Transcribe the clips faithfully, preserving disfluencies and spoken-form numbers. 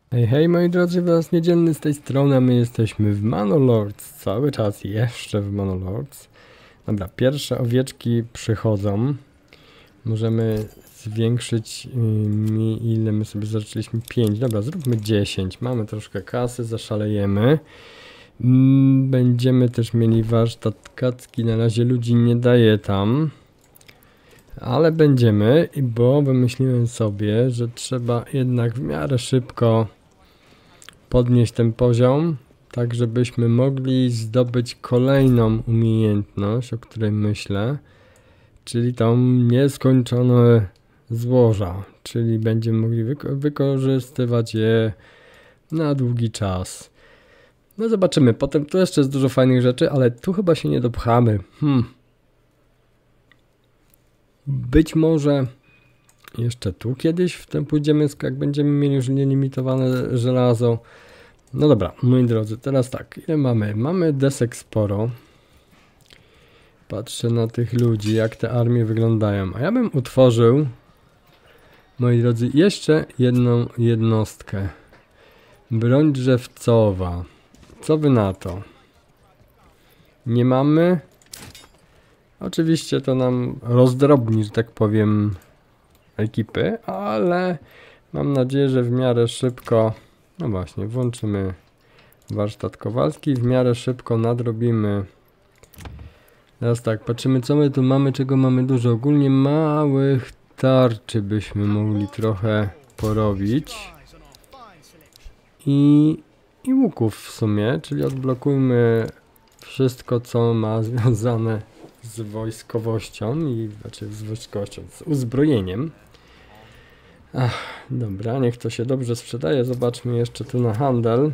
Hej, hej moi drodzy, was niedzielny z tej strony, a my jesteśmy w Manor-Lords, cały czas jeszcze w Manor-Lords. Dobra, pierwsze owieczki przychodzą. Możemy zwiększyć mi, ile my sobie zaczęliśmy, pięć, dobra, zróbmy dziesięć, mamy troszkę kasy, zaszalejemy. Będziemy też mieli warsztat kacki, na razie ludzi nie daje tam. Ale będziemy, bo wymyśliłem sobie, że trzeba jednak w miarę szybko podnieść ten poziom, tak żebyśmy mogli zdobyć kolejną umiejętność, o której myślę, czyli tą nieskończone złoża, czyli będziemy mogli wyko wykorzystywać je na długi czas. No zobaczymy, potem tu jeszcze jest dużo fajnych rzeczy, ale tu chyba się nie dopchamy. Hmm. Być może jeszcze tu kiedyś w tym pójdziemy, jak będziemy mieli już nielimitowane żelazo. No dobra, moi drodzy, teraz tak, ile mamy? Mamy desek sporo. Patrzę na tych ludzi, jak te armie wyglądają. A ja bym utworzył, moi drodzy, jeszcze jedną jednostkę. Broń drzewcowa. Co wy na to? Nie mamy. Oczywiście to nam rozdrobni, że tak powiem, ekipy, ale mam nadzieję, że w miarę szybko, no właśnie, włączymy warsztat kowalski, w miarę szybko nadrobimy. Teraz tak, patrzymy co my tu mamy, czego mamy dużo. Ogólnie małych tarczy byśmy mogli trochę porobić. I, i łuków w sumie, czyli odblokujmy wszystko co ma związane z wojskowością i znaczy z wojskowością, z uzbrojeniem. Ach, dobra, niech to się dobrze sprzedaje. Zobaczmy jeszcze tu na handel.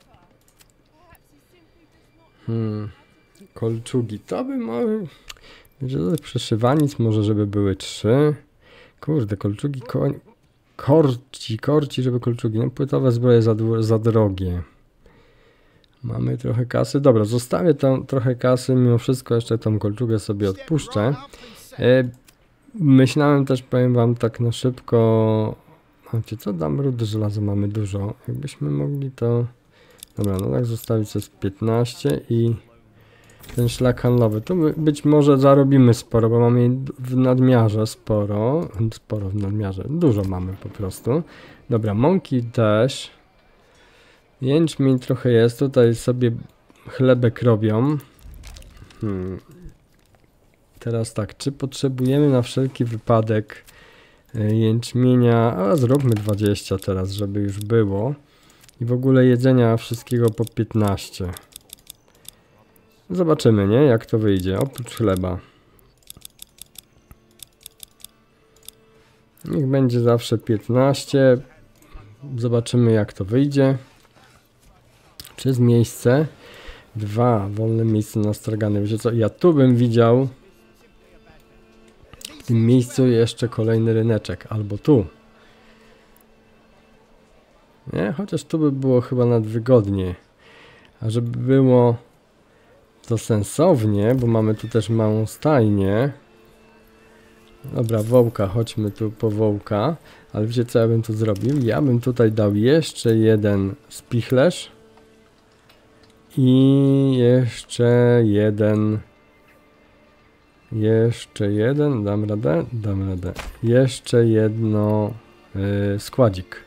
Hmm, kolczugi, to by może... Przeszywanic może, żeby były trzy. Kurde, kolczugi, koń... korci, korci, żeby kolczugi. No płytowe zbroje za, za drogie. Mamy trochę kasy. Dobra, zostawię tam trochę kasy. Mimo wszystko jeszcze tą kolczugę sobie odpuszczę. E, myślałem też, powiem wam tak na szybko. Wiecie co? Dam rudy żelaza, mamy dużo. Jakbyśmy mogli to... Dobra, no tak zostawić to z piętnaście i ten szlak handlowy. Tu być może zarobimy sporo, bo mamy w nadmiarze sporo. Sporo w nadmiarze. Dużo mamy po prostu. Dobra, mąki też. Jęczmień trochę jest, tutaj sobie chlebek robią. Hmm. Teraz tak, czy potrzebujemy na wszelki wypadek jęczmienia? A zróbmy dwadzieścia teraz, żeby już było. I w ogóle jedzenia wszystkiego po piętnaście. Zobaczymy, nie? Jak to wyjdzie, oprócz chleba. Niech będzie zawsze piętnaście. Zobaczymy jak to wyjdzie. Przez miejsce. Dwa wolne miejsce na stragany. Wiecie co? Ja tu bym widział w tym miejscu jeszcze kolejny ryneczek. Albo tu. Nie? Chociaż tu by było chyba nadwygodnie. A żeby było to sensownie, bo mamy tu też małą stajnię. Dobra, wołka. Chodźmy tu po wołka. Ale wiecie co ja bym tu zrobił? Ja bym tutaj dał jeszcze jeden spichlerz. I jeszcze jeden. Jeszcze jeden. Dam radę? Dam radę. Jeszcze jedno yy, składzik.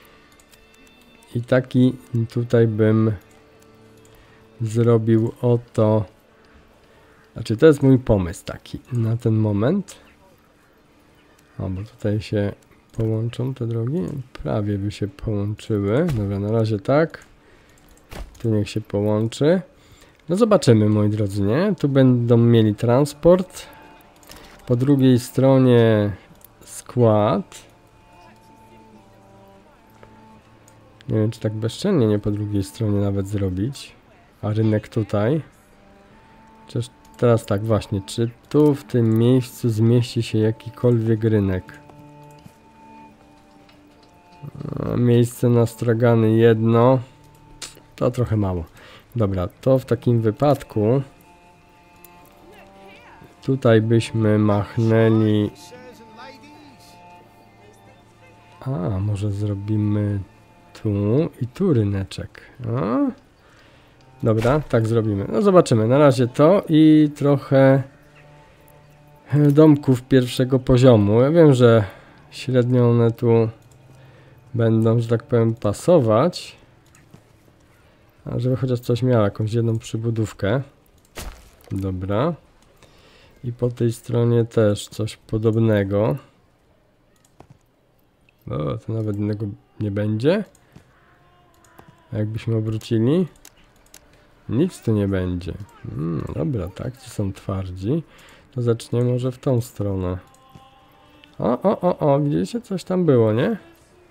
I taki tutaj bym zrobił oto. Znaczy to jest mój pomysł taki na ten moment. O, bo tutaj się połączą te drogi. Prawie by się połączyły. Dobra, na razie tak. Tu niech się połączy. No zobaczymy, moi drodzy, nie? Tu będą mieli transport. Po drugiej stronie skład. Nie wiem, czy tak bezczelnie nie po drugiej stronie nawet zrobić. A rynek tutaj. Chociaż teraz tak właśnie, czy tu w tym miejscu zmieści się jakikolwiek rynek? A, miejsce na stragany jedno. To trochę mało. Dobra, to w takim wypadku tutaj byśmy machnęli. A, może zrobimy tu i tu ryneczek. O. Dobra, tak zrobimy. No zobaczymy. Na razie to i trochę domków pierwszego poziomu. Ja wiem, że średnio one tu będą, że tak powiem, pasować. A żeby chociaż coś miało, jakąś jedną przybudówkę. Dobra. I po tej stronie też coś podobnego. O, to nawet innego nie będzie. A jakbyśmy obrócili? Nic tu nie będzie. Hmm, dobra, tak, ci są twardzi. To zaczniemy może w tą stronę. O, o, o, o, widzieliście? Coś tam było, nie?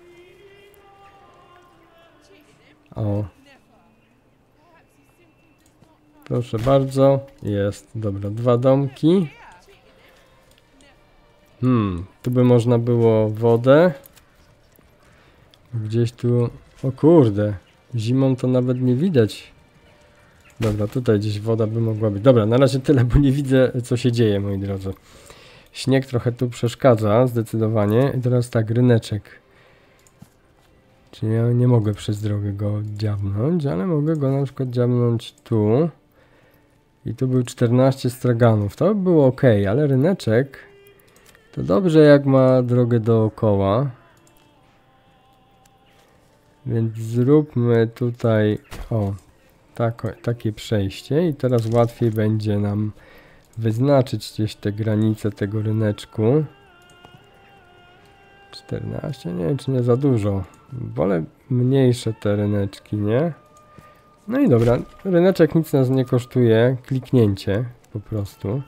O. Proszę bardzo. Jest. Dobra, dwa domki. Hmm, tu by można było wodę. Gdzieś tu... O kurde. Zimą to nawet nie widać. Dobra, tutaj gdzieś woda by mogła być. Dobra, na razie tyle, bo nie widzę, co się dzieje, moi drodzy. Śnieg trochę tu przeszkadza, zdecydowanie. I teraz tak, ryneczek. Czyli ja nie mogę przez drogę go dziabnąć, ale mogę go na przykład dziabnąć tu. I tu był czternaście straganów. To by było ok, ale ryneczek to dobrze, jak ma drogę dookoła. Więc zróbmy tutaj, o, tak, takie przejście i teraz łatwiej będzie nam wyznaczyć gdzieś te granice tego ryneczku. czternaście, nie wiem, czy nie za dużo. Wolę mniejsze te ryneczki, nie? No i dobra, ryneczek nic nas nie kosztuje, kliknięcie po prostu.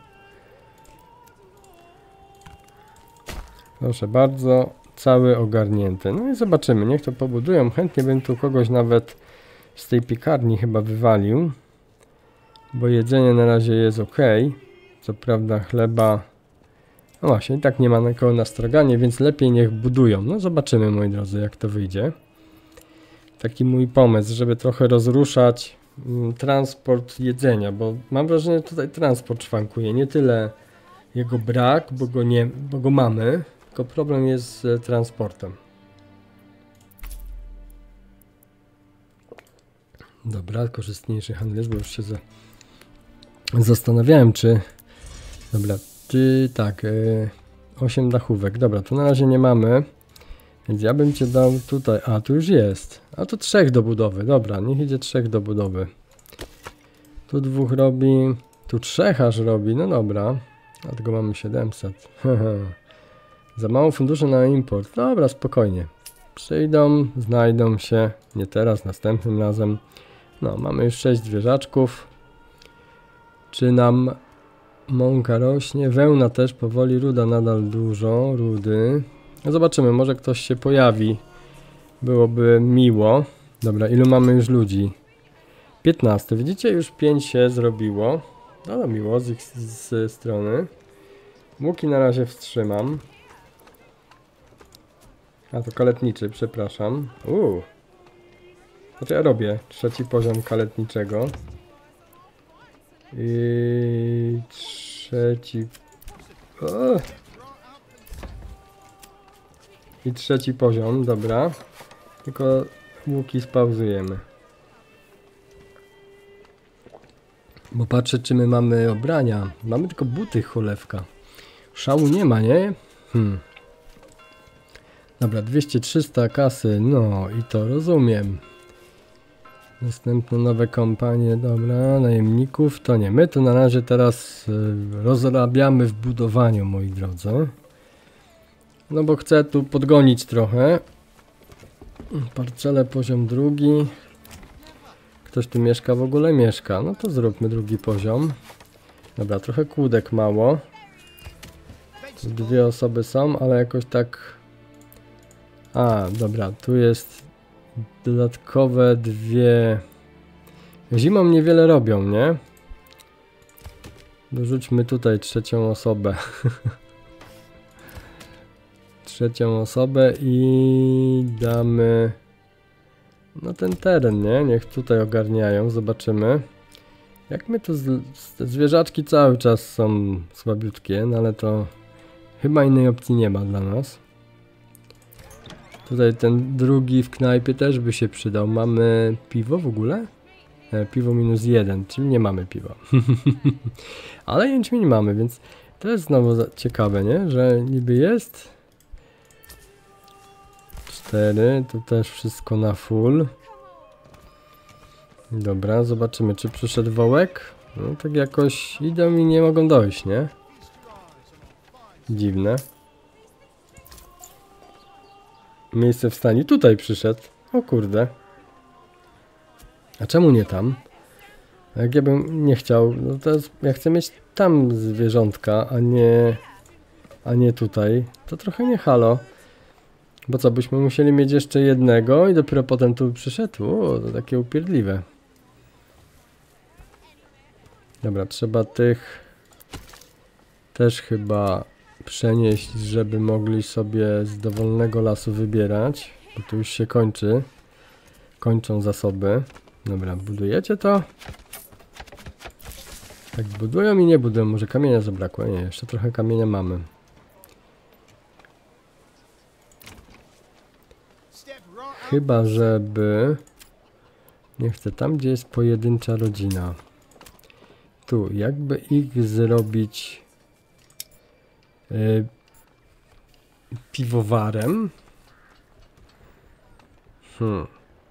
Proszę bardzo, cały ogarnięty. No i zobaczymy, niech to pobudują. Chętnie bym tu kogoś nawet z tej piekarni chyba wywalił, bo jedzenie na razie jest ok. Co prawda chleba, no właśnie, i tak nie ma nikogo na straganie, więc lepiej niech budują. No zobaczymy, moi drodzy, jak to wyjdzie. Taki mój pomysł, żeby trochę rozruszać mm, transport jedzenia, bo mam wrażenie, że tutaj transport szwankuje. Nie tyle jego brak, bo go, nie, bo go mamy, tylko problem jest z transportem. Dobra, korzystniejszy handlarz, bo już się za... zastanawiałem, czy... Dobra, czy tak, yy, osiem dachówek. Dobra, tu na razie nie mamy, więc ja bym cię dał tutaj. A, tu już jest. A to trzech do budowy. Dobra, niech idzie trzech do budowy. Tu dwóch robi, tu trzech aż robi. No dobra, a tego mamy siedemset. Za mało funduszy na import. Dobra, spokojnie. Przyjdą, znajdą się. Nie teraz, następnym razem. No, mamy już sześć zwierzaczków. Czy nam mąka rośnie? Wełna też powoli, ruda nadal dużo, rudy. No zobaczymy, może ktoś się pojawi. Byłoby miło. Dobra, ilu mamy już ludzi? piętnaście. Widzicie, już pięć się zrobiło. No, no miło z ich z, z strony. Łuki na razie wstrzymam. A to kaletniczy, przepraszam. Uuu. Znaczy ja robię trzeci poziom kaletniczego. I trzeci... O! I trzeci poziom, dobra. Tylko łuki spauzujemy. Bo patrzę, czy my mamy obrania. Mamy tylko buty, cholewka. Szału nie ma, nie? Hmm. Dobra, dwieście trzysta kasy, no i to rozumiem. Następne nowe kompanie, dobra, najemników, to nie. My to na razie teraz y, rozrabiamy w budowaniu, moi drodzy. No bo chcę tu podgonić trochę. Parcele poziom drugi. Ktoś tu mieszka? W ogóle mieszka. No to zróbmy drugi poziom. Dobra, trochę kłódek mało. Tu dwie osoby są, ale jakoś tak... A, dobra, tu jest dodatkowe dwie... Zimą niewiele robią, nie? Dorzućmy tutaj trzecią osobę. Trzecią osobę i damy... No ten teren, nie? Niech tutaj ogarniają, zobaczymy. Jak my tu... Z... Te zwierzaczki cały czas są słabiutkie, no ale to... Chyba innej opcji nie ma dla nas. Tutaj ten drugi w knajpie też by się przydał. Mamy piwo w ogóle? E, piwo minus jeden, czyli nie mamy piwa. Ale jęczmień mamy, więc to jest znowu ciekawe, nie? Że niby jest. cztery, tu też wszystko na full. Dobra, zobaczymy, czy przyszedł wołek. No tak jakoś idą i nie mogą dojść, nie? Dziwne. Miejsce w stanie. Tutaj przyszedł. O kurde. A czemu nie tam? Jak ja bym nie chciał, no to jest, ja chcę mieć tam zwierzątka, a nie a nie tutaj. To trochę nie halo. Bo co, byśmy musieli mieć jeszcze jednego i dopiero potem tu przyszedł? O, to takie upierdliwe. Dobra, trzeba tych też chyba przenieść, żeby mogli sobie z dowolnego lasu wybierać, bo tu już się kończy. Kończą zasoby. Dobra, budujecie to? Tak budują i nie budują. Może kamienia zabrakło? Nie, jeszcze trochę kamienia mamy. Chyba, żeby... Nie chcę, tam gdzie jest pojedyncza rodzina. Tu, jakby ich zrobić yy, piwowarem. Hmm.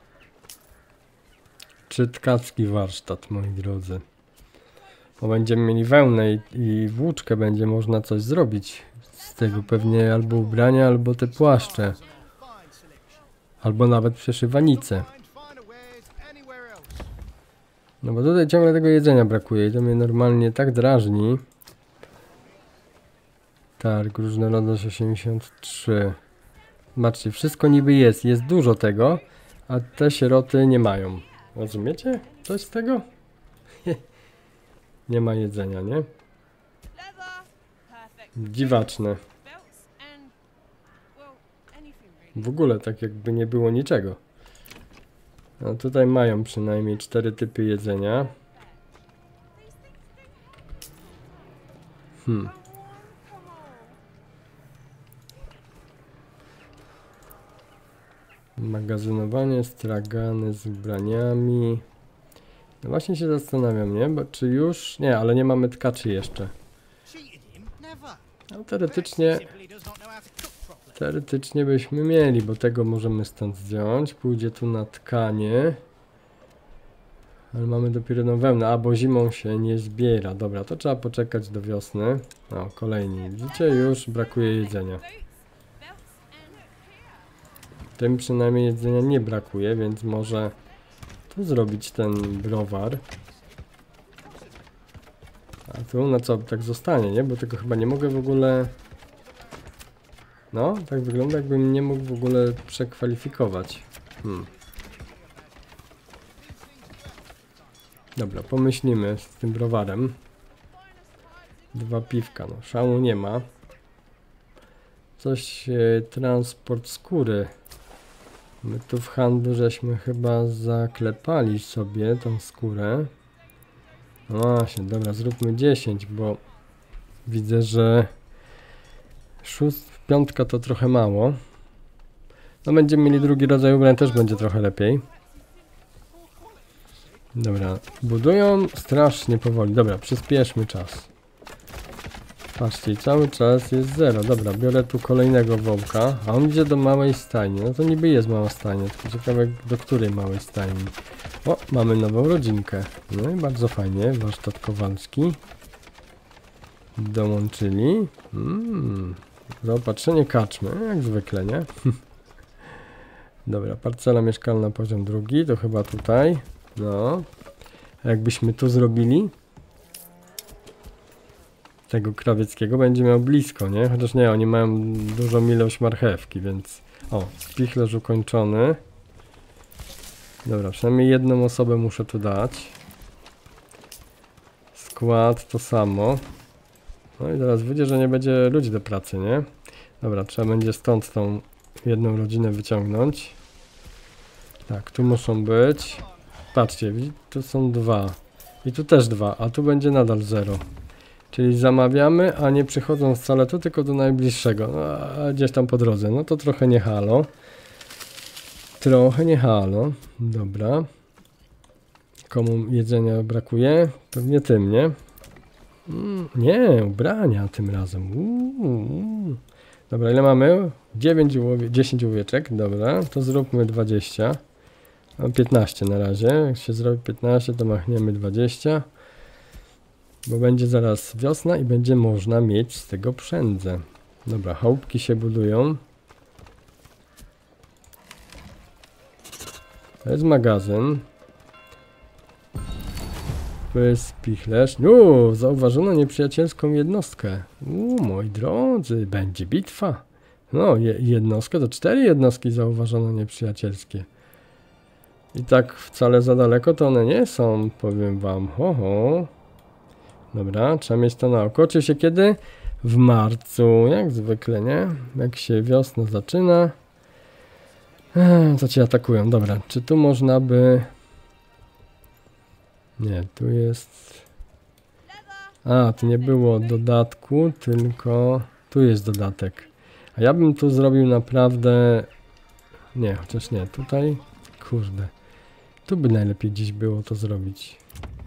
Czy tkacki warsztat, moi drodzy. Bo będziemy mieli wełnę i, i włóczkę, będzie można coś zrobić z tego. Pewnie albo ubrania, albo te płaszcze. Albo nawet przeszywanice. No bo tutaj ciągle tego jedzenia brakuje i to mnie normalnie tak drażni. Targ, różnorodność osiemdziesiąt trzy. Zobaczcie, wszystko niby jest, jest dużo tego, a te sieroty nie mają. Rozumiecie? Coś z tego? Nie ma jedzenia, nie? Dziwaczne. W ogóle tak jakby nie było niczego. No tutaj mają przynajmniej cztery typy jedzenia. Hmm. Magazynowanie, stragany z ubraniami. No właśnie się zastanawiam, nie? Bo czy już... Nie, ale nie mamy tkaczy jeszcze. No teoretycznie... Teoretycznie byśmy mieli, bo tego możemy stąd zdjąć. Pójdzie tu na tkanie. Ale mamy dopiero no wełnę, a bo zimą się nie zbiera. Dobra, to trzeba poczekać do wiosny. O, kolejni. Widzicie, już brakuje jedzenia. Tym przynajmniej jedzenia nie brakuje, więc może tu zrobić ten browar. A tu na co tak zostanie, nie? Bo tego chyba nie mogę w ogóle... No, tak wygląda, jakbym nie mógł w ogóle przekwalifikować. Hmm. Dobra, pomyślimy z tym browarem. Dwa piwka, no szału nie ma. Coś, e, transport skóry. My tu w handlu żeśmy chyba zaklepali sobie tą skórę. No właśnie, dobra, zróbmy dziesięć, bo widzę, że szóst, piątka to trochę mało. No będziemy mieli drugi rodzaj ubrań, też będzie trochę lepiej. Dobra, budują strasznie powoli. Dobra, przyspieszmy czas. Patrzcie, cały czas jest zero. Dobra, biorę tu kolejnego wołka, a on idzie do małej stajni. No to niby jest mała stajnia, tylko ciekawe do której małej stajni. O, mamy nową rodzinkę. No i bardzo fajnie, warsztat kowalski. Dołączyli. Mm, zaopatrzenie kaczmy, jak zwykle, nie? Dobra, parcela mieszkalna poziom drugi, to chyba tutaj. No, a jakbyśmy tu zrobili tego krawieckiego, będzie miał blisko, nie? Chociaż nie, oni mają dużą ilość marchewki, więc... O, spichlerz ukończony. Dobra, przynajmniej jedną osobę muszę tu dać. Skład to samo. No i teraz wyjdzie, że nie będzie ludzi do pracy, nie? Dobra, trzeba będzie stąd tą jedną rodzinę wyciągnąć. Tak, tu muszą być. Patrzcie, tu są dwa. I tu też dwa, a tu będzie nadal zero. Czyli zamawiamy, a nie przychodzą wcale tu, tylko do najbliższego. No, a gdzieś tam po drodze. No to trochę nie halo. Trochę nie halo. Dobra. Komu jedzenia brakuje? Pewnie tym, nie? Mm, nie, ubrania tym razem. Uuu. Dobra, ile mamy? dziewięć, dziesięć owieczek. Dobra, to zróbmy dwadzieścia. Mam piętnaście na razie. Jak się zrobi piętnaście, to machniemy dwadzieścia. Bo będzie zaraz wiosna i będzie można mieć z tego przędzę. Dobra, chałupki się budują. To jest magazyn. To jest spichlerz. Uuu, zauważono nieprzyjacielską jednostkę. Uuu, moi drodzy, będzie bitwa. No, je, jednostkę, to cztery jednostki zauważono nieprzyjacielskie. I tak wcale za daleko to one nie są, powiem wam. Ho, ho. Dobra, trzeba mieć to na oko. Oczywiście kiedy? W marcu, jak zwykle, nie? Jak się wiosna zaczyna, to cię atakują. Dobra, czy tu można by... Nie, tu jest... A, tu nie było dodatku, tylko... Tu jest dodatek. A ja bym tu zrobił naprawdę... Nie, chociaż nie, tutaj... Kurde. Tu by najlepiej dziś było to zrobić.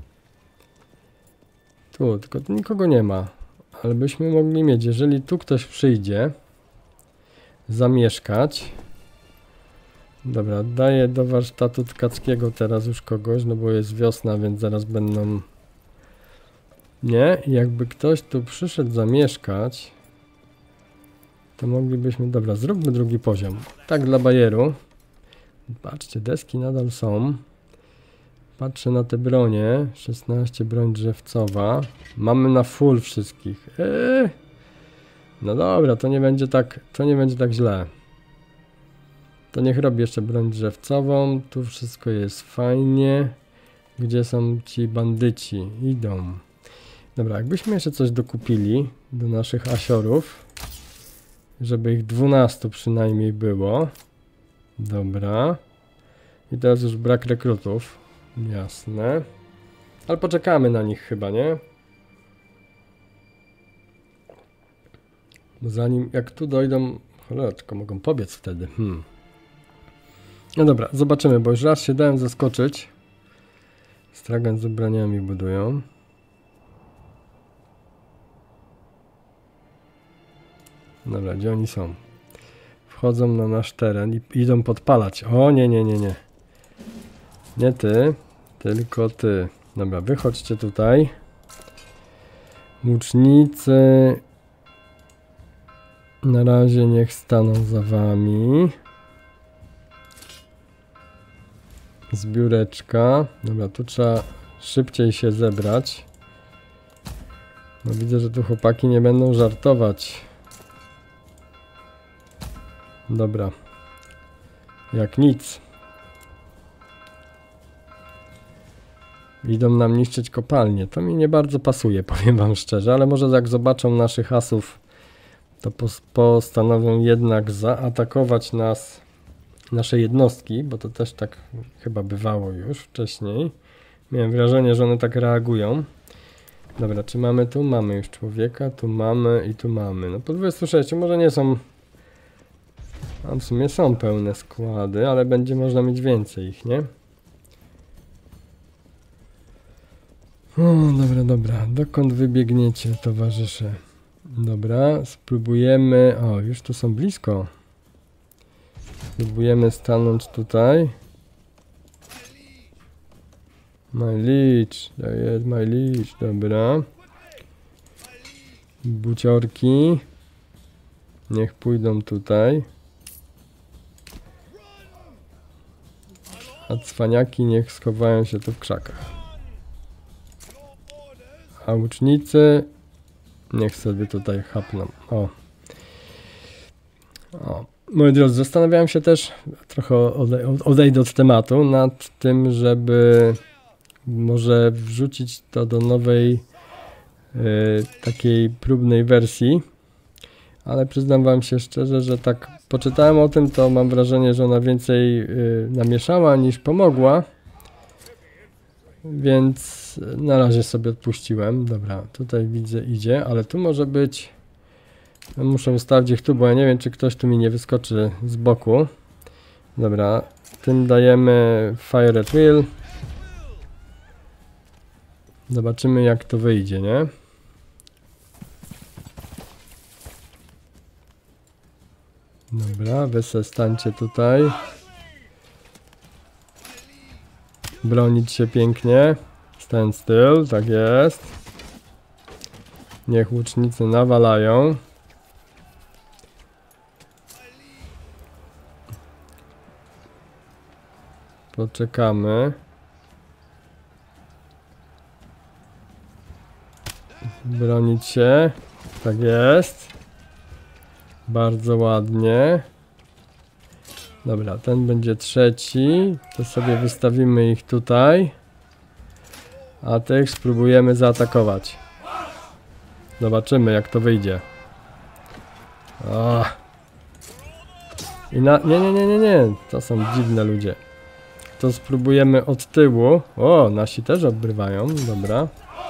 Tu, tylko tu nikogo nie ma. Ale byśmy mogli mieć, jeżeli tu ktoś przyjdzie... Zamieszkać... Dobra, daję do warsztatu tkackiego teraz już kogoś, no bo jest wiosna, więc zaraz będą... Nie, i jakby ktoś tu przyszedł zamieszkać, to moglibyśmy... Dobra, zróbmy drugi poziom. Tak dla bajeru. Patrzcie, deski nadal są. Patrzę na te bronie. szesnaście broń drzewcowa. Mamy na full wszystkich. Eee. No dobra, to nie będzie tak, to nie będzie tak źle. To niech robi jeszcze broń drzewcową. Tu wszystko jest fajnie. Gdzie są ci bandyci? Idą. Dobra, jakbyśmy jeszcze coś dokupili do naszych asiorów, żeby ich dwunastu przynajmniej było. Dobra. I teraz już brak rekrutów. Jasne. Ale poczekamy na nich chyba, nie? Bo zanim, jak tu dojdą... Cholera, tylko mogą pobiec wtedy. Hmm. No dobra, zobaczymy, bo już raz się dałem zaskoczyć. Stragan z ubraniami budują. Dobra, gdzie oni są? Wchodzą na nasz teren i idą podpalać. O, nie, nie, nie, nie. Nie ty, tylko ty. Dobra, wychodźcie tutaj. Łucznicy... Na razie niech staną za wami. Zbióreczka. Dobra, tu trzeba szybciej się zebrać. No widzę, że tu chłopaki nie będą żartować. Dobra. Jak nic. Idą nam niszczyć kopalnię. To mi nie bardzo pasuje, powiem wam szczerze, ale może jak zobaczą naszych asów, to postanowią jednak zaatakować nas, nasze jednostki, bo to też tak chyba bywało już wcześniej. Miałem wrażenie, że one tak reagują. Dobra, czy mamy tu? Mamy już człowieka, tu mamy i tu mamy. No po dwudziestu sześciu może nie są... A w sumie są pełne składy, ale będzie można mieć więcej ich, nie? O, dobra, dobra. Dokąd wybiegniecie, towarzysze? Dobra, spróbujemy... O, już tu są blisko. Spróbujemy stanąć tutaj. My leech, to jest my leech, dobra. Buciorki. Niech pójdą tutaj. A cwaniaki niech schowają się tu w krzakach. A łucznicy niech sobie tutaj chapną. O. O. Moi drodzy, zastanawiałem się też, trochę ode odejdę od tematu, nad tym, żeby może wrzucić to do nowej y, takiej próbnej wersji. Ale przyznam wam się szczerze, że tak poczytałem o tym, to mam wrażenie, że ona więcej y, namieszała niż pomogła. Więc na razie sobie odpuściłem. Dobra, tutaj widzę idzie, ale tu może być... Muszę ustawić ich tu, bo ja nie wiem, czy ktoś tu mi nie wyskoczy z boku. Dobra, Tym dajemy Fire at Will. Zobaczymy jak to wyjdzie, nie? Dobra, wy se stańcie tutaj. Bronić się pięknie. Stand still, tak jest. Niech łucznicy nawalają. Poczekamy. Bronić się. Tak jest. Bardzo ładnie. Dobra, ten będzie trzeci. To sobie wystawimy ich tutaj. A tych spróbujemy zaatakować. Zobaczymy jak to wyjdzie. O. I na... Nie, nie, nie, nie, nie. To są dziwne ludzie. To spróbujemy od tyłu. O, nasi też obrywają. Dobra.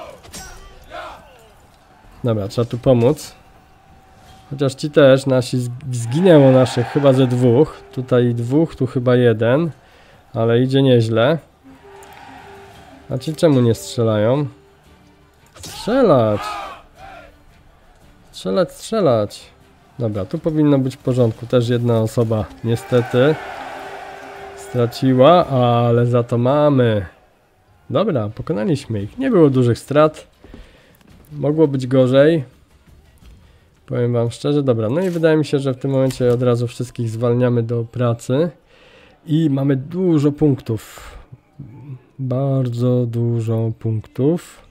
Dobra, trzeba tu pomóc. Chociaż ci też, nasi zginęło naszych chyba ze dwóch. Tutaj dwóch, tu chyba jeden. Ale idzie nieźle. A ci czemu nie strzelają? Strzelać! Strzelać, strzelać. Dobra, tu powinno być w porządku. Też jedna osoba niestety straciła, ale za to mamy. Dobra, pokonaliśmy ich. Nie było dużych strat. Mogło być gorzej. Powiem wam szczerze. Dobra, no i wydaje mi się, że w tym momencie od razu wszystkich zwalniamy do pracy. I mamy dużo punktów. Bardzo dużo punktów.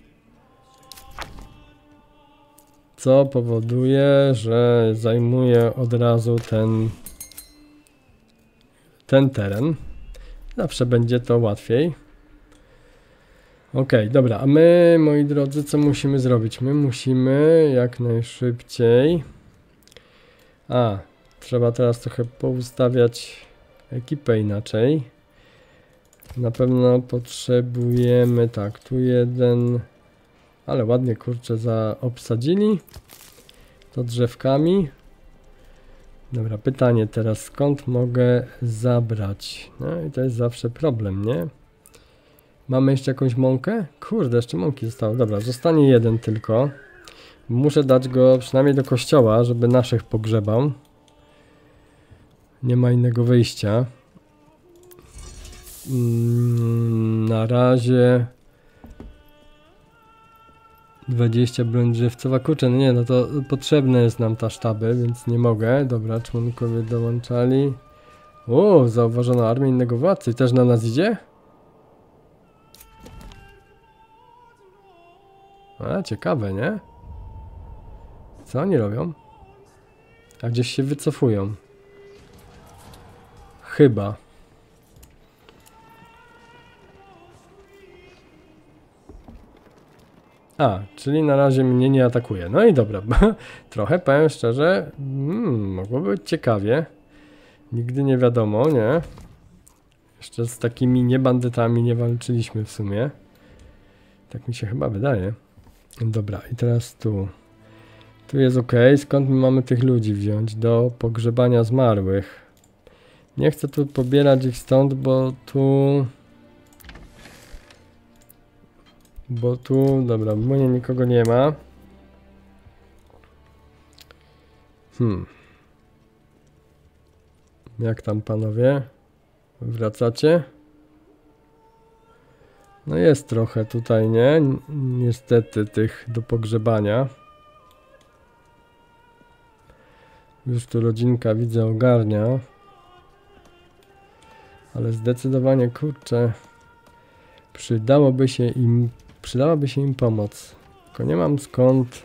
Co powoduje, że zajmuję od razu ten ten teren. Zawsze będzie to łatwiej. Ok, dobra, a my, moi drodzy, co musimy zrobić? My musimy jak najszybciej... A, trzeba teraz trochę poustawiać ekipę inaczej. Na pewno potrzebujemy, tak, tu jeden... Ale ładnie, kurczę, zaobsadzili to drzewkami. Dobra, pytanie teraz, skąd mogę zabrać? No i to jest zawsze problem, nie? Mamy jeszcze jakąś mąkę? Kurde, jeszcze mąki zostało. Dobra, zostanie jeden tylko. Muszę dać go przynajmniej do kościoła, żeby naszych pogrzebał. Nie ma innego wyjścia. Mm, na razie... dwadzieścia broń drzewcowa. Kurczę, no nie, no to potrzebne jest nam ta sztaby, więc nie mogę. Dobra, członkowie dołączali. O, zauważono armię innego władcy. Też na nas idzie? A, ciekawe, nie? Co oni robią? A gdzieś się wycofują. Chyba. A, czyli na razie mnie nie atakuje. No i dobra, trochę powiem szczerze, hmm, mogło być ciekawie. Nigdy nie wiadomo, nie? Jeszcze z takimi niebandytami nie walczyliśmy w sumie. Tak mi się chyba wydaje. Dobra, i teraz tu. Tu jest ok. Skąd my mamy tych ludzi wziąć do pogrzebania zmarłych? Nie chcę tu pobierać ich stąd, bo tu... Bo tu, dobra, w młynie nikogo nie ma. Hmm. Jak tam panowie? Wracacie? No jest trochę tutaj, nie? Niestety tych do pogrzebania. Już tu rodzinka widzę ogarnia. Ale zdecydowanie, kurczę, przydałoby się im, przydałaby się im pomoc. Tylko nie mam skąd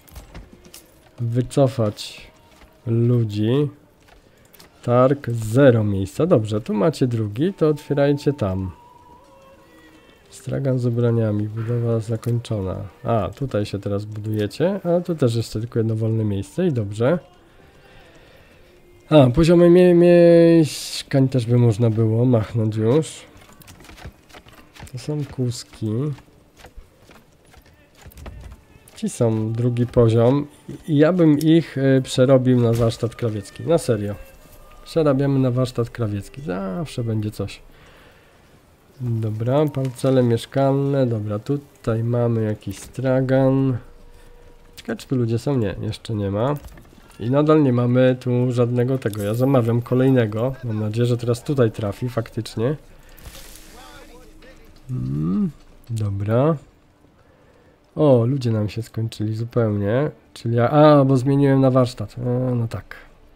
wycofać ludzi. Targ, zero miejsca. Dobrze, tu macie drugi, to otwierajcie tam. Stragan z ubraniami, budowa zakończona. A, tutaj się teraz budujecie, a tu też jeszcze tylko jedno wolne miejsce i dobrze. A, poziomy mie mieszkań też by można było machnąć już. To są kózki. Ci są drugi poziom i ja bym ich y, przerobił na warsztat krawiecki. Na serio. Przerabiamy na warsztat krawiecki. Zawsze będzie coś. Dobra, parcele mieszkalne. Dobra, tutaj mamy jakiś stragan. Ciekawe, czy tu ludzie są? Nie, jeszcze nie ma. I nadal nie mamy tu żadnego tego. Ja zamawiam kolejnego. Mam nadzieję, że teraz tutaj trafi faktycznie. Hmm, dobra. O, ludzie nam się skończyli zupełnie. Czyli ja... A, bo zmieniłem na warsztat. A, no tak.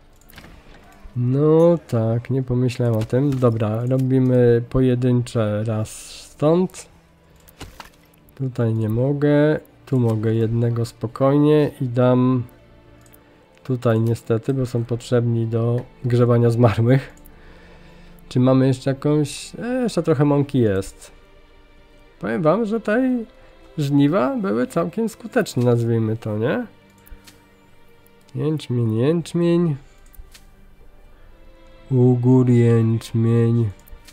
No tak, nie pomyślałem o tym. Dobra, robimy pojedyncze raz stąd. Tutaj nie mogę. Tu mogę jednego spokojnie i dam... Tutaj niestety, bo są potrzebni do grzebania zmarłych. Czy mamy jeszcze jakąś... E, jeszcze trochę mąki jest. Powiem wam, że tej żniwa były całkiem skuteczne, nazwijmy to, nie? Jęczmień, jęczmień. Ugór, jęczmień.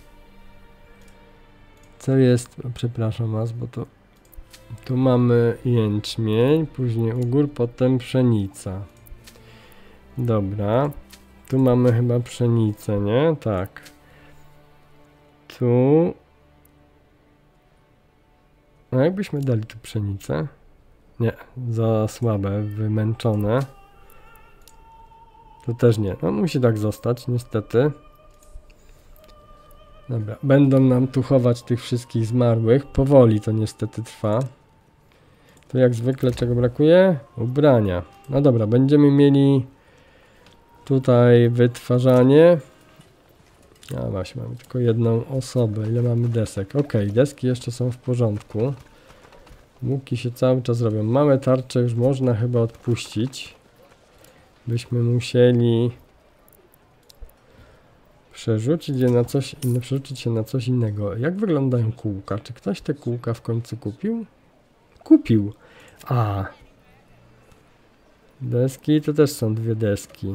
Co jest? O, przepraszam was, bo to... Tu mamy jęczmień, później ugór, potem pszenica. Dobra. Tu mamy chyba pszenicę, nie? Tak. Tu... A jakbyśmy dali tu pszenicę? Nie, za słabe, wymęczone. To też nie. No musi tak zostać, niestety. Dobra, będą nam tu chować tych wszystkich zmarłych. Powoli to niestety trwa. Tu jak zwykle czego brakuje? Ubrania. No dobra, będziemy mieli tutaj wytwarzanie. A właśnie, mamy tylko jedną osobę. Ile mamy desek? Ok, deski jeszcze są w porządku. Łuki się cały czas robią. Małe tarcze już można chyba odpuścić. Byśmy musieli przerzucić je na coś innego, przerzucić się na coś innego. Jak wyglądają kółka? Czy ktoś te kółka w końcu kupił? Kupił! A! Deski to też są dwie deski.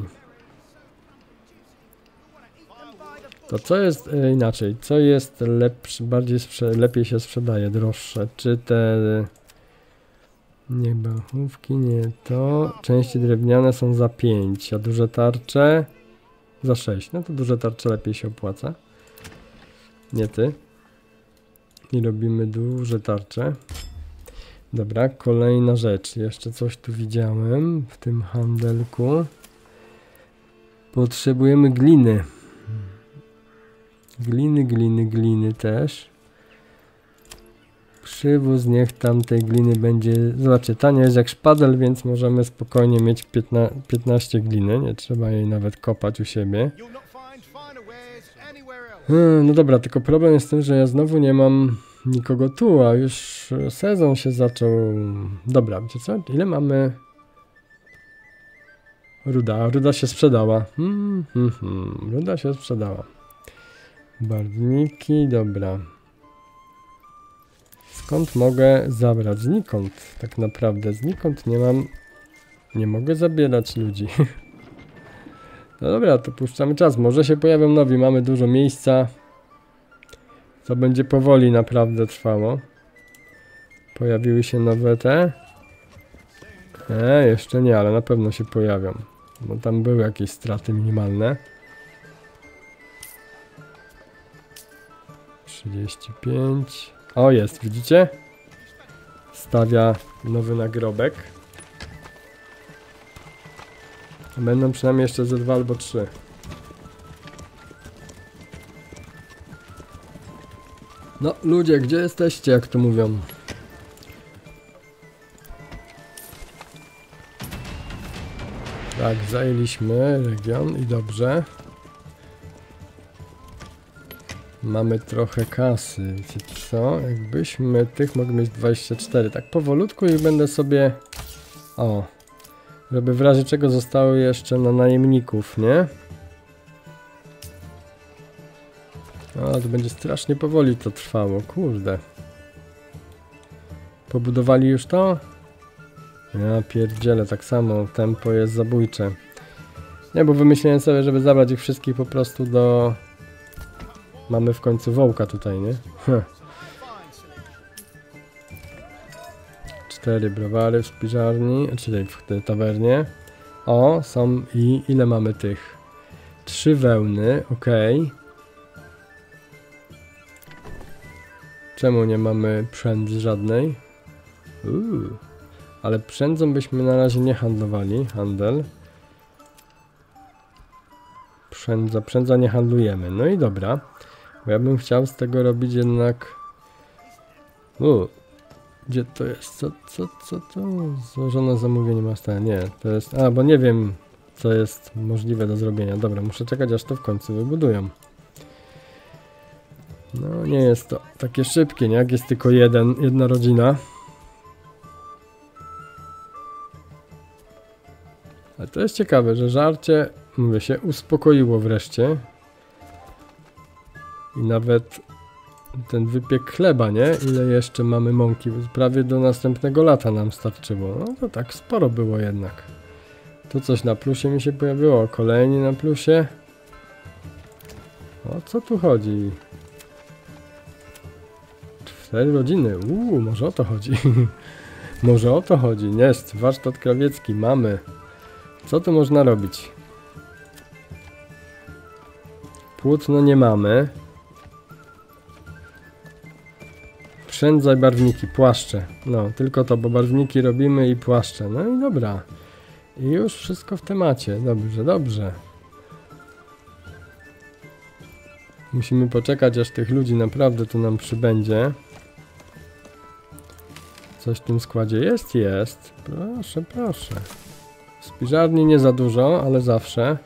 To co jest e, inaczej? Co jest lepszy, bardziej lepiej się sprzedaje, droższe? Czy te... Nie, bachówki, nie to. Części drewniane są za pięć, a duże tarcze za sześć. No to duże tarcze lepiej się opłaca. Nie ty. I robimy duże tarcze. Dobra, kolejna rzecz. Jeszcze coś tu widziałem w tym handelku. Potrzebujemy gliny. Gliny, gliny, gliny też. Przywóz niech tam tej gliny będzie... Zobaczcie, tania jest jak szpadel, więc możemy spokojnie mieć piętnaście gliny. Nie trzeba jej nawet kopać u siebie. Hmm, no dobra, tylko problem jest w tym, że ja znowu nie mam nikogo tu, a już sezon się zaczął... Dobra, wiecie co? Ile mamy... Ruda, ruda się sprzedała. Hmm, hmm, hmm. Ruda się sprzedała. Barwniki, dobra. Skąd mogę zabrać? Znikąd, tak naprawdę. Znikąd nie mam... Nie mogę zabierać ludzi. No dobra, to puszczamy czas. Może się pojawią nowi. Mamy dużo miejsca. To będzie powoli naprawdę trwało. Pojawiły się nowe te. E, jeszcze nie, ale na pewno się pojawią. Bo tam były jakieś straty minimalne. trzydzieści pięć. O, jest, widzicie? Stawia nowy nagrobek. Będą przynajmniej jeszcze ze dwa albo trzy. No, ludzie, gdzie jesteście, jak to mówią? Tak, zajęliśmy region i dobrze. Mamy trochę kasy, wiecie co? Jakbyśmy tych mogli mieć dwadzieścia cztery, tak powolutku i będę sobie... O, żeby w razie czego zostały jeszcze na najemników, nie? O, to będzie strasznie powoli to trwało, kurde. Pobudowali już to? Ja pierdzielę, tak samo, tempo jest zabójcze. Nie, bo wymyśliłem sobie, żeby zabrać ich wszystkich po prostu do... Mamy w końcu wołka tutaj, nie? Huh. Cztery browary w spiżarni, czyli w tawernie. O, są i ile mamy tych? Trzy wełny, ok. Czemu nie mamy przędzy żadnej? Uuu. Ale przędzą byśmy na razie nie handlowali. Handel. Przędza, przędza nie handlujemy. No i dobra. Bo ja bym chciał z tego robić jednak... Uuu. Gdzie to jest? Co, co, co to? Złożone zamówienie masta. Nie, to jest... A, bo nie wiem, co jest możliwe do zrobienia. Dobra, muszę czekać, aż to w końcu wybudują. No, nie jest to takie szybkie, nie? Jak jest tylko jeden, jedna rodzina. Ale to jest ciekawe, że żarcie, mówię, się uspokoiło wreszcie. I nawet ten wypiek chleba, nie? Ile jeszcze mamy mąki? Prawie do następnego lata nam starczyło. No to tak sporo było jednak. Tu coś na plusie mi się pojawiło. Kolejni na plusie. O co tu chodzi? Cztery rodziny. Uuu, może o to chodzi. Może o to chodzi. Jest, warsztat krawiecki mamy. Co tu można robić? Płótno nie mamy. Przędzaj barwniki, płaszcze. No, tylko to, bo barwniki robimy i płaszcze. No i dobra. I już wszystko w temacie. Dobrze, dobrze. Musimy poczekać, aż tych ludzi naprawdę tu nam przybędzie. Coś w tym składzie jest? Jest. Proszę, proszę. Spiżarni nie za dużo, ale zawsze.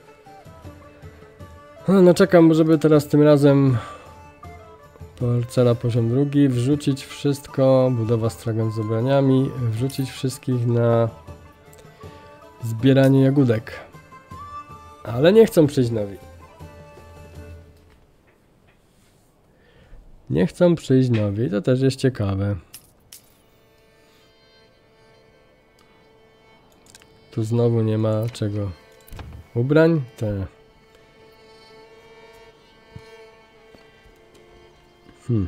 No czekam, żeby teraz tym razem porcela poziom drugi, wrzucić wszystko, budowa stragan z ubraniami, wrzucić wszystkich na zbieranie jagódek. Ale nie chcą przyjść nowi. Nie chcą przyjść nowi, to też jest ciekawe. Tu znowu nie ma czego. Ubrań? Te. Hmm.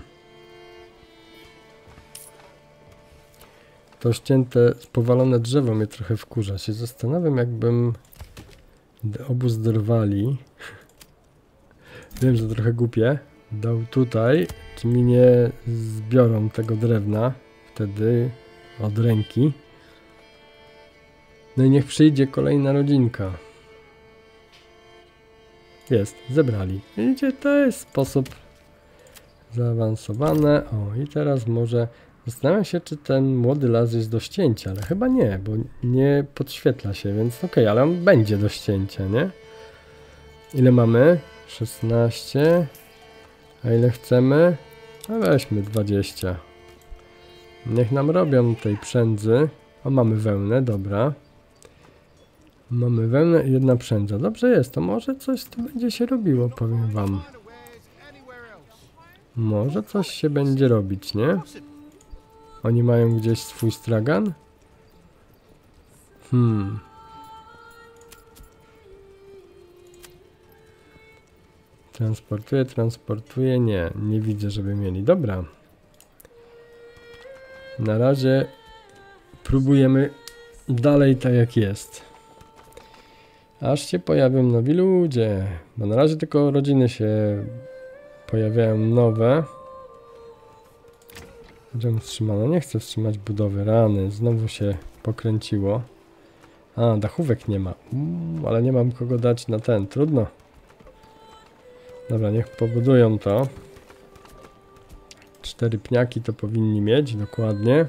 To ścięte, powalone drzewo mnie trochę wkurza. Się zastanawiam, jakbym obóz dorwali. Wiem, że to trochę głupie. Dał tutaj, czy mi nie zbiorą tego drewna wtedy od ręki. No i niech przyjdzie kolejna rodzinka. Jest, zebrali. Widzicie, to jest sposób zaawansowany. O, i teraz może... Zastanawiam się, czy ten młody las jest do ścięcia, ale chyba nie, bo nie podświetla się, więc okej, okay, ale on będzie do ścięcia, nie? Ile mamy? szesnaście. A ile chcemy? A weźmy dwadzieścia. Niech nam robią tej przędzy. O, mamy wełnę, dobra. Mamy wełnę i jedna przędza. Dobrze jest, to może coś tu będzie się robiło, powiem wam. Może coś się będzie robić, nie? Oni mają gdzieś swój stragan? Hmm. Transportuje, transportuje. Nie, nie widzę, żeby mieli. Dobra. Na razie próbujemy dalej tak jak jest. Aż się pojawią nowi ludzie. Bo na razie tylko rodziny się pojawiają nowe. Czemu wstrzymano? Nie chcę wstrzymać budowy. Rany. Znowu się pokręciło. A, dachówek nie ma. Uuu, ale nie mam kogo dać na ten. Trudno. Dobra, niech pobudują to. Cztery pniaki to powinni mieć, dokładnie.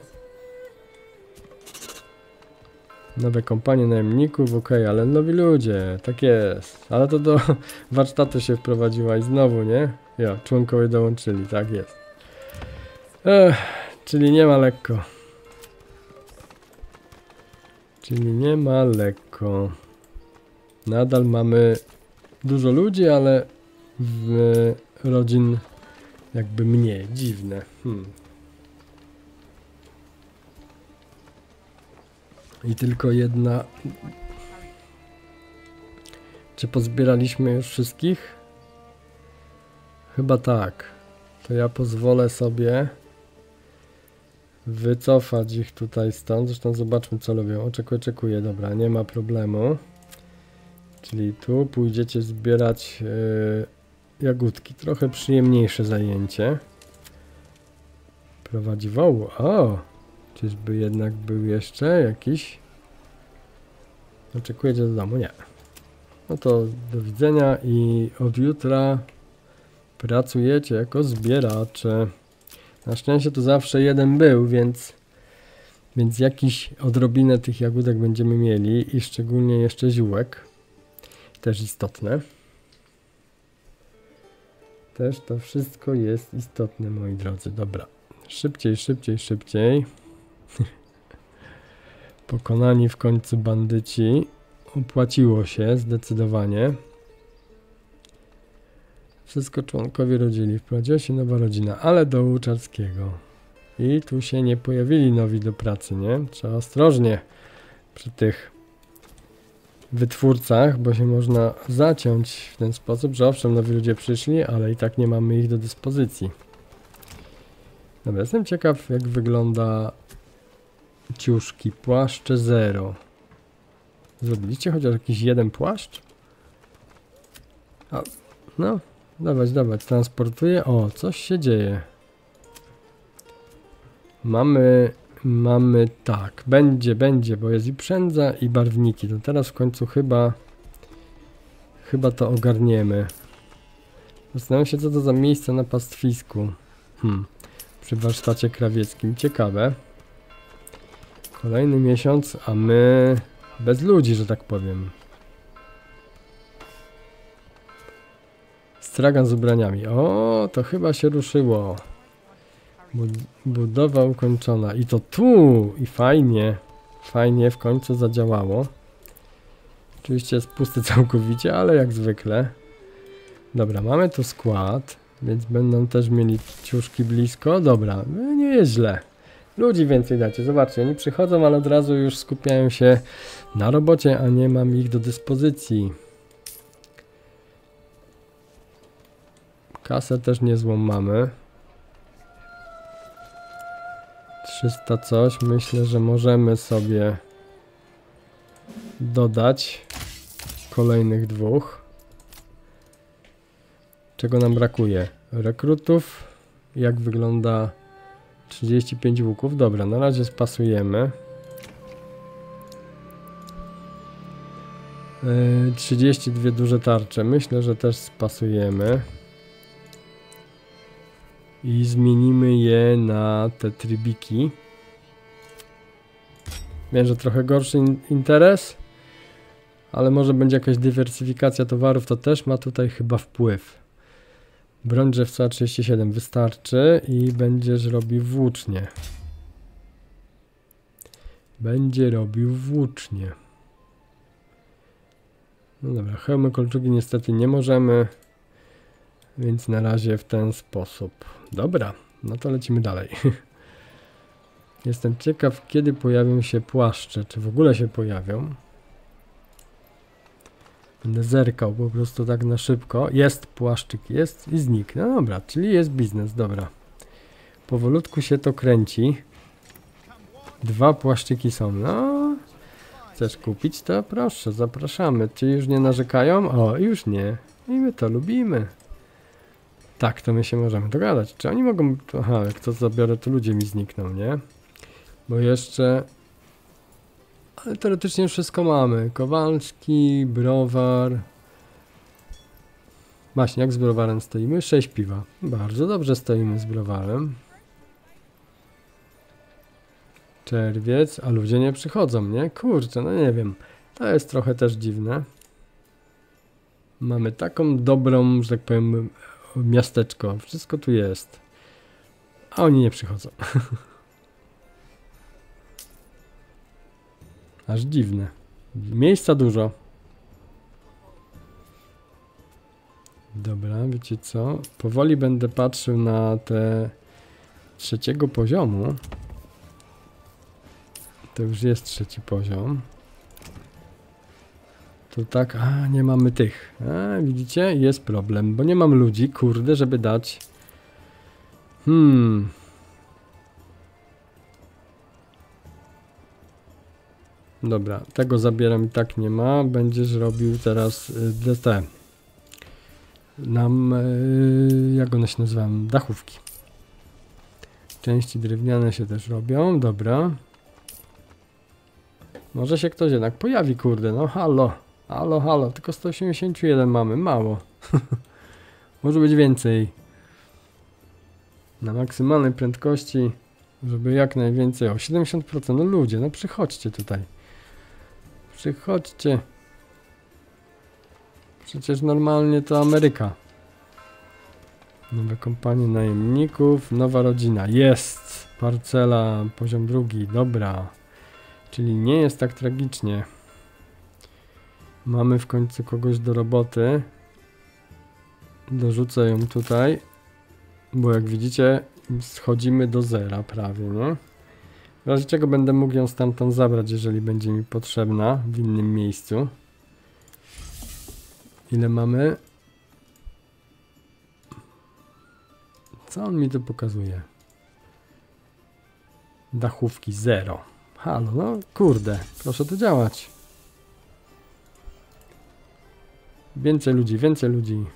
Nowe kompanie najemników, ok, ale nowi ludzie, tak jest. Ale to do warsztatu się wprowadziła i znowu, nie? Ja, członkowie dołączyli, tak jest. Ech, czyli nie ma lekko. Czyli nie ma lekko. Nadal mamy dużo ludzi, ale w rodzin jakby mniej. Dziwne. Hmm. I tylko jedna... Czy pozbieraliśmy już wszystkich? Chyba tak. To ja pozwolę sobie wycofać ich tutaj stąd. Zresztą zobaczmy, co lubią. Oczekuję, oczekuję. Dobra, nie ma problemu. Czyli tu pójdziecie zbierać yy, jagódki. Trochę przyjemniejsze zajęcie. Prowadzi wołu. O! Czyżby jednak był jeszcze jakiś? Oczekujecie do domu? Nie. No to do widzenia i od jutra pracujecie jako zbieracze. Na szczęście tu zawsze jeden był, więc, więc jakiś odrobinę tych jagódek będziemy mieli i szczególnie jeszcze ziółek. Też istotne. Też to wszystko jest istotne, moi drodzy. Dobra. Szybciej, szybciej, szybciej. Pokonani w końcu bandyci. Opłaciło się zdecydowanie. Wszystko członkowie rodzili. Wprowadziła się nowa rodzina, ale do Łuczarskiego. I tu się nie pojawili nowi do pracy, nie? Trzeba ostrożnie przy tych wytwórcach, bo się można zaciąć w ten sposób, że owszem, nowi ludzie przyszli, ale i tak nie mamy ich do dyspozycji. Dobra, jestem ciekaw, jak wygląda ciuszki. Płaszcze zero. Zrobiliście chociaż jakiś jeden płaszcz? A, no, dawać, dawać, transportuję. O, coś się dzieje. Mamy, mamy, tak, będzie, będzie, bo jest i przędza, i barwniki. To teraz w końcu chyba, chyba to ogarniemy. Zastanawiam się, co to za miejsce na pastwisku. Hmm, przy warsztacie krawieckim. Ciekawe. Kolejny miesiąc, a my bez ludzi, że tak powiem. Stragan z ubraniami. O, to chyba się ruszyło. Bud budowa ukończona. I to tu! I fajnie. Fajnie w końcu zadziałało. Oczywiście jest pusty całkowicie, ale jak zwykle. Dobra, mamy tu skład, więc będą też mieli ciuszki blisko. Dobra, no nie jest źle. Ludzi więcej dacie. Zobaczcie, oni przychodzą, ale od razu już skupiają się na robocie, a nie mam ich do dyspozycji. Kasę też niezłą mamy. trzysta coś. Myślę, że możemy sobie dodać kolejnych dwóch. Czego nam brakuje? Rekrutów. Jak wygląda trzydzieści pięć łuków? Dobra, na razie spasujemy. Yy, trzydzieści dwie duże tarcze. Myślę, że też spasujemy. I zmienimy je na te trybiki. Wiem, że trochę gorszy in interes, ale może będzie jakaś dywersyfikacja towarów, to też ma tutaj chyba wpływ. Broń drzewca trzydzieści siedem wystarczy i będziesz robił włócznie. Będzie robił włócznie. No dobra, hełmy kolczugi niestety nie możemy, więc na razie w ten sposób. Dobra, no to lecimy dalej. Jestem ciekaw, kiedy pojawią się płaszcze, czy w ogóle się pojawią. Będę zerkał po prostu tak na szybko. Jest płaszczyk, jest i znikł. No dobra, czyli jest biznes, dobra. Powolutku się to kręci. Dwa płaszczyki są, no. Chcesz kupić, to proszę, zapraszamy. Czy już nie narzekają? O, już nie. I my to lubimy. Tak, to my się możemy dogadać. Czy oni mogą... Aha, jak to zabiorę, to ludzie mi znikną, nie? Bo jeszcze... Ale teoretycznie już wszystko mamy. Kowalski, browar. Właśnie, jak z browarem stoimy? sześć piwa. Bardzo dobrze stoimy z browarem. Czerwiec, a ludzie nie przychodzą, nie? Kurczę, no nie wiem. To jest trochę też dziwne. Mamy taką dobrą, że tak powiem, miasteczko. Wszystko tu jest. A oni nie przychodzą. Aż dziwne. Miejsca dużo. Dobra, wiecie co? Powoli będę patrzył na te trzeciego poziomu. To już jest trzeci poziom. Tu tak, a nie mamy tych. A, widzicie? Jest problem, bo nie mam ludzi, kurde, żeby dać. Hmm. Dobra, tego zabieram i tak nie ma. Będziesz robił teraz y, D T. Nam, y, jak one się nazywają? Dachówki. Części drewniane się też robią, dobra. Może się ktoś jednak pojawi, kurde, no halo. Halo, halo, tylko sto osiemdziesiąt jeden mamy, mało. Może być więcej. Na maksymalnej prędkości, żeby jak najwięcej, o siedemdziesiąt procent, no ludzie, no przychodźcie tutaj. Przychodźcie. Przecież normalnie to Ameryka. Nowe kompanie najemników, nowa rodzina, jest! Parcela, poziom drugi, dobra. Czyli nie jest tak tragicznie. Mamy w końcu kogoś do roboty. Dorzucę ją tutaj. Bo jak widzicie, schodzimy do zera prawie, nie? W razie czego będę mógł ją stamtąd zabrać, jeżeli będzie mi potrzebna w innym miejscu. Ile mamy? Co on mi tu pokazuje? Dachówki zero. Halo, no kurde, proszę to działać. Więcej ludzi, więcej ludzi.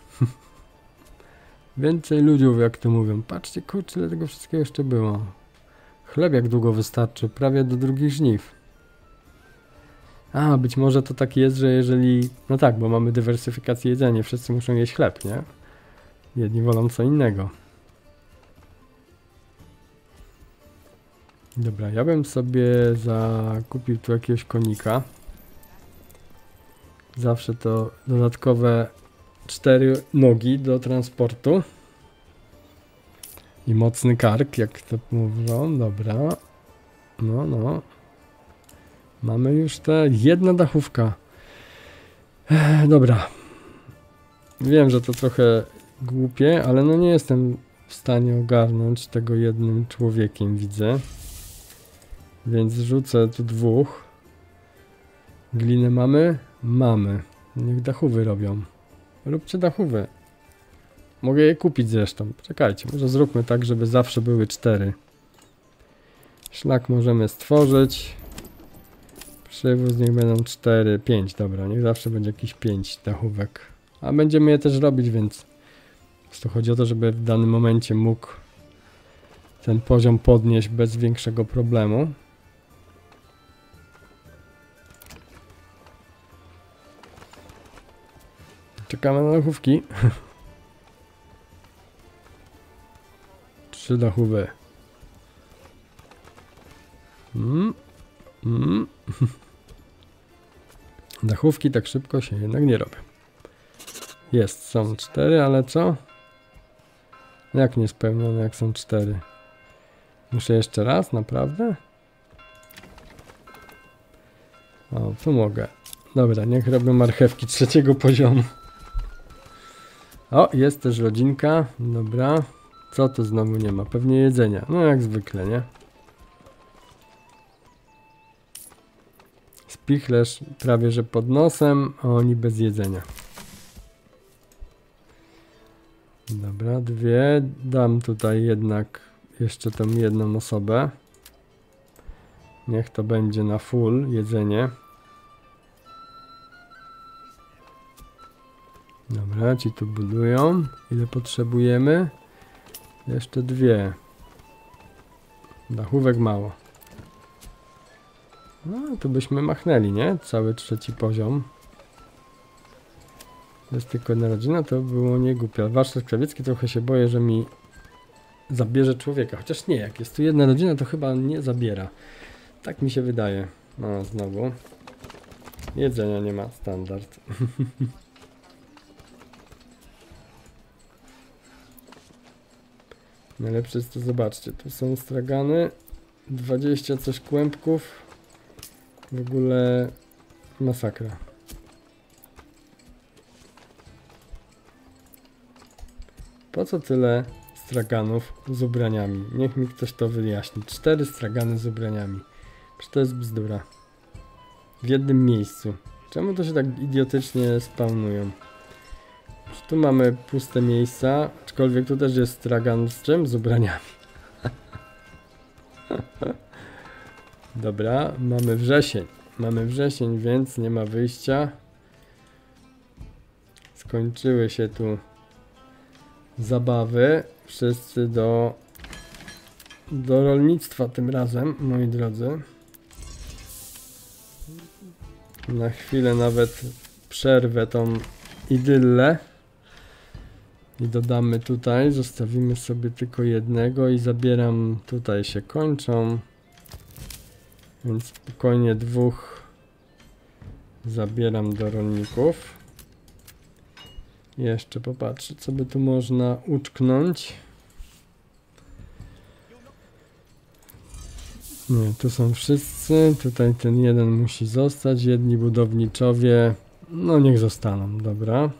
Więcej ludziów, jak to mówią. Patrzcie, kurczę, ile tego wszystkiego jeszcze było. Chleb jak długo wystarczy? Prawie do drugich żniw. A, być może to tak jest, że jeżeli... No tak, bo mamy dywersyfikację jedzenia. Wszyscy muszą jeść chleb, nie? Jedni wolą co innego. Dobra, ja bym sobie zakupił tu jakiegoś konika. Zawsze to dodatkowe cztery nogi do transportu. I mocny kark, jak to mówią. Dobra. No, no. Mamy już te jedna dachówka. Ech, dobra. Wiem, że to trochę głupie, ale no nie jestem w stanie ogarnąć tego jednym człowiekiem, widzę. Więc rzucę tu dwóch. Glinę mamy? Mamy. Niech dachówy robią. Róbcie dachówy. Mogę je kupić zresztą. Czekajcie, może zróbmy tak, żeby zawsze były cztery. Szlak możemy stworzyć. Przywóz niech będą cztery, pięć, dobra, niech zawsze będzie jakiś pięć dachówek. A będziemy je też robić, więc po prostu chodzi o to, żeby w danym momencie mógł ten poziom podnieść bez większego problemu. Czekamy na dachówki. Trzy dachówy. Mm. Mm. Dachówki tak szybko się jednak nie robią. Jest, są cztery, ale co? Jak niespełnione, jak są cztery? Muszę jeszcze raz, naprawdę? O, tu mogę. Dobra, niech robią marchewki trzeciego poziomu. O, jest też rodzinka. Dobra. Co to znowu nie ma? Pewnie jedzenia. No jak zwykle, nie? Spichlerz prawie że pod nosem, a oni bez jedzenia. Dobra, dwie. Dam tutaj jednak jeszcze tą jedną osobę. Niech to będzie na full jedzenie. Dobra, ci tu budują. Ile potrzebujemy? Jeszcze dwie. Dachówek mało. No, to byśmy machnęli, nie? Cały trzeci poziom. Jest tylko jedna rodzina, to było nie głupie. Warsztat krawiecki trochę się boję, że mi zabierze człowieka. Chociaż nie, jak jest tu jedna rodzina, to chyba nie zabiera. Tak mi się wydaje. No, znowu. Jedzenia nie ma, standard. Najlepsze jest to, zobaczcie, tu są stragany. dwadzieścia coś kłębków. W ogóle masakra. Po co tyle straganów z ubraniami? Niech mi ktoś to wyjaśni. Cztery stragany z ubraniami. Przecież to jest bzdura. W jednym miejscu. Czemu to się tak idiotycznie spawnują? Tu mamy puste miejsca, aczkolwiek tu też jest stragan z czym? Z ubraniami. Dobra, mamy wrzesień. Mamy wrzesień, więc nie ma wyjścia. Skończyły się tu zabawy. Wszyscy do, do rolnictwa tym razem, moi drodzy. Na chwilę nawet przerwę tą idyllę. I dodamy tutaj, zostawimy sobie tylko jednego i zabieram, tutaj się kończą. Więc spokojnie dwóch zabieram do rolników. Jeszcze popatrzę, co by tu można uczknąć. Nie, tu są wszyscy. Tutaj ten jeden musi zostać. Jedni budowniczowie, no niech zostaną, dobra.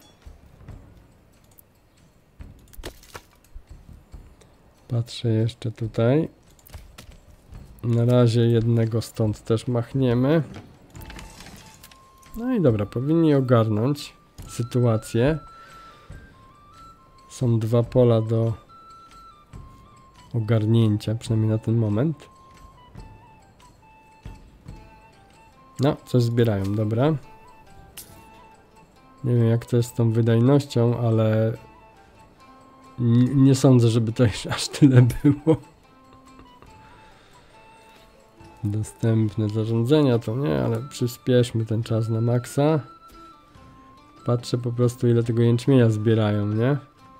Patrzę jeszcze tutaj. Na razie jednego stąd też machniemy. No i dobra, powinni ogarnąć sytuację. Są dwa pola do ogarnięcia, przynajmniej na ten moment. No, coś zbierają, dobra. Nie wiem, jak to jest z tą wydajnością, ale nie sądzę, żeby to już aż tyle było. Dostępne zarządzenia to nie, ale przyspieszmy ten czas na maksa. Patrzę po prostu, ile tego jęczmienia zbierają, nie?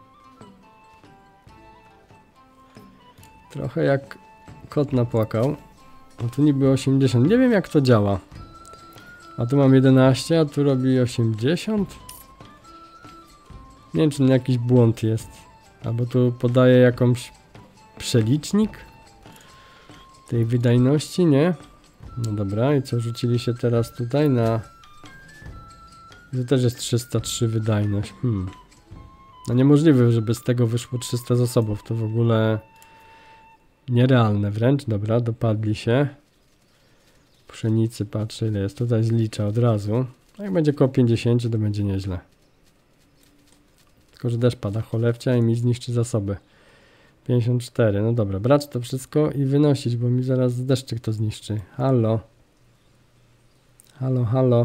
Trochę jak kot napłakał. A tu niby osiemdziesiąt. Nie wiem, jak to działa. A tu mam jedenaście, a tu robi osiemdziesiąt. Nie wiem, czy jakiś błąd jest. Albo tu podaje jakąś przelicznik tej wydajności, nie? No dobra, i co, rzucili się teraz tutaj na... To też jest trzysta trzy wydajność. Hmm. No niemożliwe, żeby z tego wyszło trzysta zasobów. To w ogóle nierealne wręcz. Dobra, dopadli się. Pszenicy, patrzę, ile jest. Tutaj zliczę od razu. Jak będzie koło pięćdziesiąt, to będzie nieźle. Tylko że deszcz pada cholewcia i mi zniszczy zasoby. pięćdziesiąt cztery, no dobra, brać to wszystko i wynosić, bo mi zaraz deszczyk to zniszczy. Halo. Halo, halo.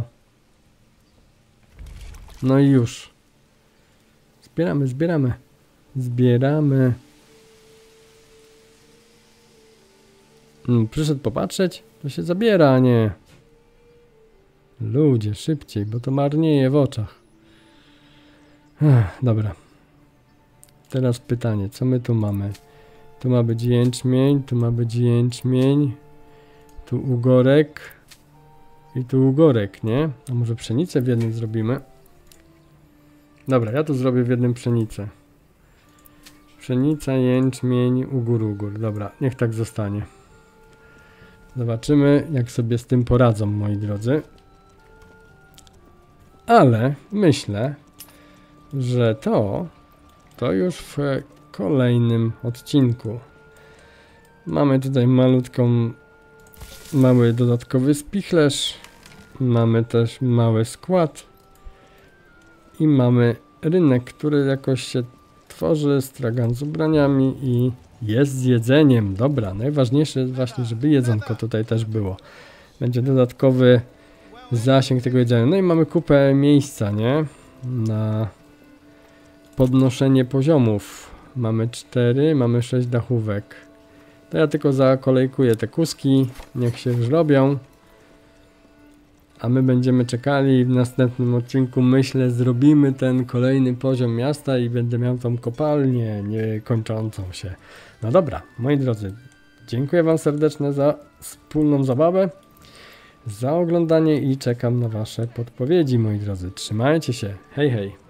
No i już. Zbieramy, zbieramy. Zbieramy. Hmm, przyszedł popatrzeć? To się zabiera, a nie. Ludzie, szybciej, bo to marnieje w oczach. Ech, dobra. Teraz pytanie, co my tu mamy? Tu ma być jęczmień, tu ma być jęczmień, tu ugorek i tu ugorek, nie? A może pszenicę w jednym zrobimy? Dobra, ja tu zrobię w jednym pszenicę. Pszenica, jęczmień, ugór, ugór. Dobra, niech tak zostanie. Zobaczymy, jak sobie z tym poradzą, moi drodzy. Ale myślę, że to, to już w kolejnym odcinku. Mamy tutaj malutką, mały dodatkowy spichlerz. Mamy też mały skład. I mamy rynek, który jakoś się tworzy, stragan z ubraniami i jest z jedzeniem. Dobra, najważniejsze jest właśnie, żeby jedzonko tutaj też było. Będzie dodatkowy zasięg tego jedzenia. No i mamy kupę miejsca, nie? Na podnoszenie poziomów. Mamy cztery, mamy sześć dachówek. To ja tylko zakolejkuję te kuski, niech się już robią. A my będziemy czekali i w następnym odcinku, myślę, zrobimy ten kolejny poziom miasta i będę miał tą kopalnię niekończącą się. No dobra, moi drodzy, dziękuję wam serdecznie za wspólną zabawę, za oglądanie i czekam na wasze podpowiedzi, moi drodzy. Trzymajcie się, hej hej!